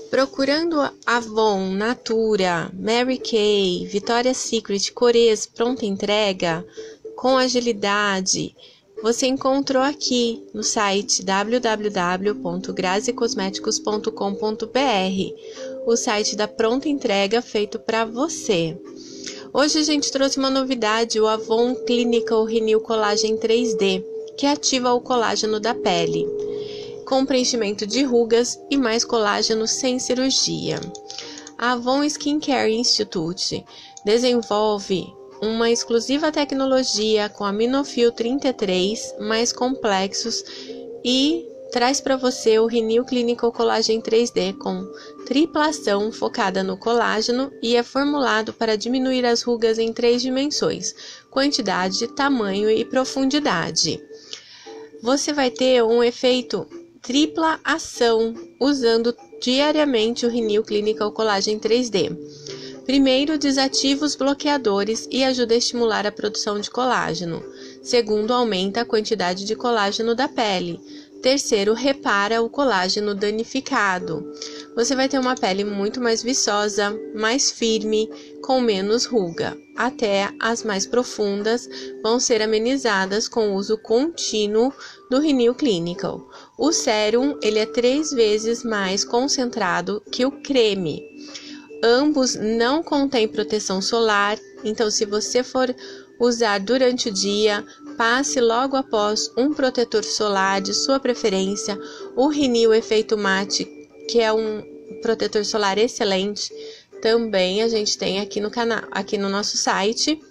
Procurando Avon, Natura, Mary Kay, Victoria's Secret, Corez, pronta entrega, com agilidade, você encontrou aqui no site www.grazicosmeticos.com.br, o site da pronta entrega feito para você. Hoje a gente trouxe uma novidade, o Avon Clinical Renew Collagen 3D, que ativa o colágeno da pele, com preenchimento de rugas e mais colágeno sem cirurgia. A Avon Skincare Institute desenvolve uma exclusiva tecnologia com aminofil 33 mais complexos e traz para você o Renew Clinical Collagen 3D com tripla ação focada no colágeno e é formulado para diminuir as rugas em 3 dimensões: quantidade, tamanho e profundidade. Você vai ter um efeito tripla ação usando diariamente o Renew Clinical Collagen 3D. Primeiro, desativa os bloqueadores e ajuda a estimular a produção de colágeno. Segundo, aumenta a quantidade de colágeno da pele. Terceiro, repara o colágeno danificado. Você vai ter uma pele muito mais viçosa, mais firme, com menos ruga. Até as mais profundas vão ser amenizadas com o uso contínuo do Renew Clinical. O sérum, ele é 3 vezes mais concentrado que o creme. Ambos não contêm proteção solar, então se você for usar durante o dia, passe logo após um protetor solar de sua preferência. O Renew Efeito Mate, que é um protetor solar excelente, também a gente tem aqui no canal, aqui no nosso site.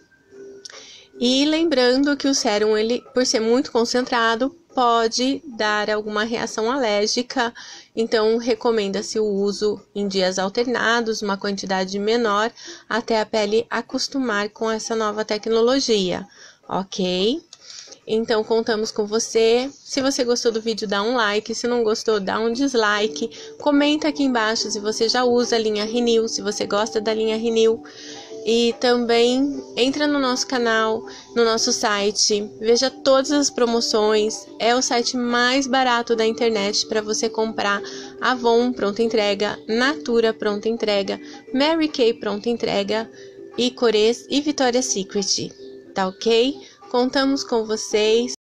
E lembrando que o sérum, ele, por ser muito concentrado, pode dar alguma reação alérgica, então recomenda-se o uso em dias alternados, uma quantidade menor, até a pele acostumar com essa nova tecnologia, ok? Então contamos com você. Se você gostou do vídeo, dá um like, se não gostou, dá um dislike, comenta aqui embaixo se você já usa a linha Renew, se você gosta da linha Renew. E também entra no nosso canal, no nosso site, veja todas as promoções. É o site mais barato da internet para você comprar Avon pronta entrega, Natura pronta entrega, Mary Kay pronta entrega e Corez e Victoria's Secret, tá ok? Contamos com vocês.